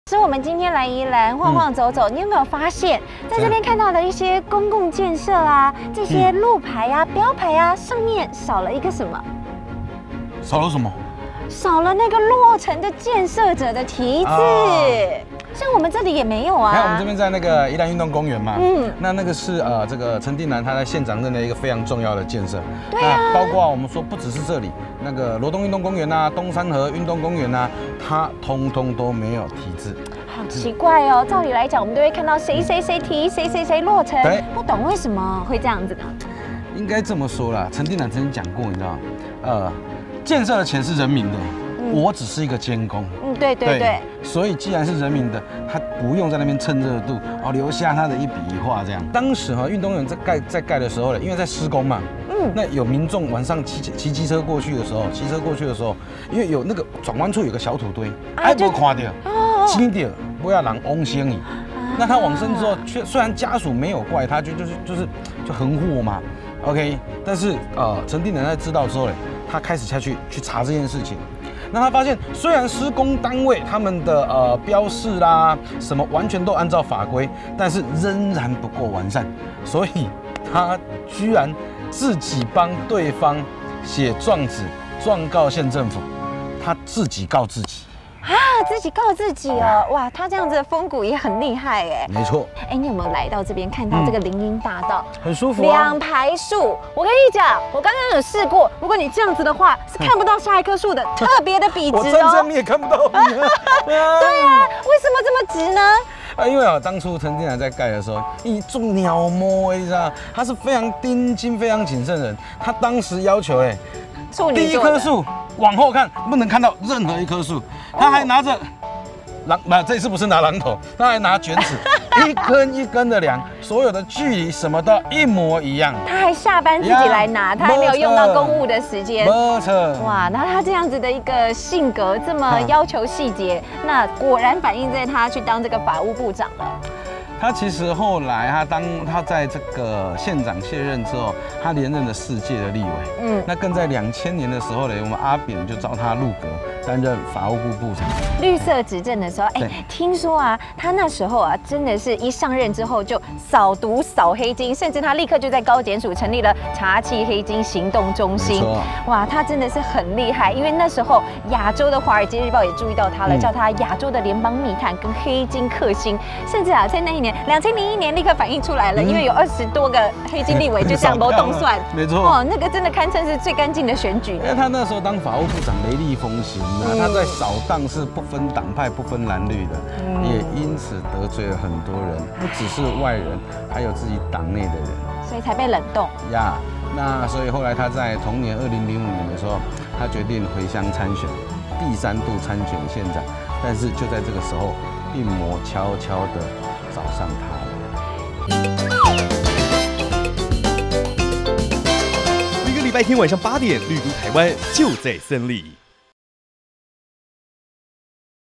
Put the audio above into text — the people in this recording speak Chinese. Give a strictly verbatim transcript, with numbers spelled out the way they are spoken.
所以我们今天来宜兰晃晃走走，嗯、你有没有发现，在这边看到的一些公共建设啊，这些路牌啊、嗯、标牌啊，上面少了一个什么？ 少了什么？ 少了那个落成的建设者的题字。啊、像我们这里也没有啊。 还有我们这边在那个宜兰运动公园嘛，嗯，那那个是呃这个陈定南他在县长任的一个非常重要的建设。 对啊。 包括我们说不只是这里，那个罗东运动公园啊、东山河运动公园啊，它通通都没有题字。 好奇怪哦，照理来讲，我们都会看到谁谁谁题，谁谁谁落成，不懂为什么会这样子呢？ 应该这么说啦，陈定南曾经讲过，你知道吗？呃，建设的钱是人民的。我只是一个监工， 嗯，对对 对, 对， 所以既然是人民的，他不用在那边蹭热度哦，留下他的一笔一画这样。当时哈，运动公园在盖在盖的时候呢，因为在施工嘛，嗯，那有民众晚上骑骑机车过去的时候，骑车过去的时候，因为有那个转弯处有个小土堆，哎，没看到，轻点不要让翁先你。那他往生之后，却虽然家属没有怪他，就就是就是就横祸嘛 ，OK， 但是呃，陈定南在知道之后呢，他开始下去去查这件事情。那他发现，虽然施工单位他们的呃标示啦什么完全都按照法规，但是仍然不够完善，所以他居然自己帮对方写状纸状告县政府，他自己告自己啊，自己告自己哦，哇，他这样子的风骨也很厉害哎， 没错。 哎，你有没有来到这边看到这个林荫大道？ 嗯、很舒服、啊， 两排树。我跟你讲，我刚刚有试过，如果你这样子的话，是看不到下一棵树的，特别的笔直哦。 我站这你也看不到。 对啊，为什么这么直呢？ 啊，因为啊，当初陈定南在盖的时候，一做鸟摸，你知道，他是非常盯紧、非常谨慎的人。他当时要求，哎，第一棵树往后看，不能看到任何一棵树。他还拿着榔，不，这次不是拿榔头，他还拿卷尺，一根一根的量，所有的距离什么都一模一样。 他还下班自己来拿，他还没有用到公务的时间。 没错。 哇，那他这样子的一个性格，这么要求细节，那果然反映在他去当这个法务部长了。 他其实后来，他当他在这个县长卸任之后，他连任了四届的立委。嗯，那更在两千年的时候呢，我们阿扁就召他入阁担任法务部部长。 绿色执政的时候，哎、欸，听说啊，他那时候啊，真的是一上任之后就扫毒扫黑金，甚至他立刻就在高检署成立了查缉黑金行动中心。哇，他真的是很厉害，因为那时候亚洲的《华尔街日报》也注意到他了，嗯、叫他亚洲的联邦密探跟黑金克星，甚至啊，在那一年。两千零一年立刻反映出来了，嗯、因为有二十多个黑金立委就这样没动算， 没错， 哦，那个真的堪称是最干净的选举。 因为他那时候当法务部长雷厉风行啊，嗯、他在扫荡是不分党派、不分蓝绿的，嗯、也因此得罪了很多人，不只是外人，还有自己党内的人， 所以才被冷冻。 呀， yeah, 那所以后来他在同年二零零五年的时候，他决定回乡参选，第三度参选县长，但是就在这个时候，病魔悄悄的找上他了。 每个礼拜天晚上八点，绿都台湾就在森林。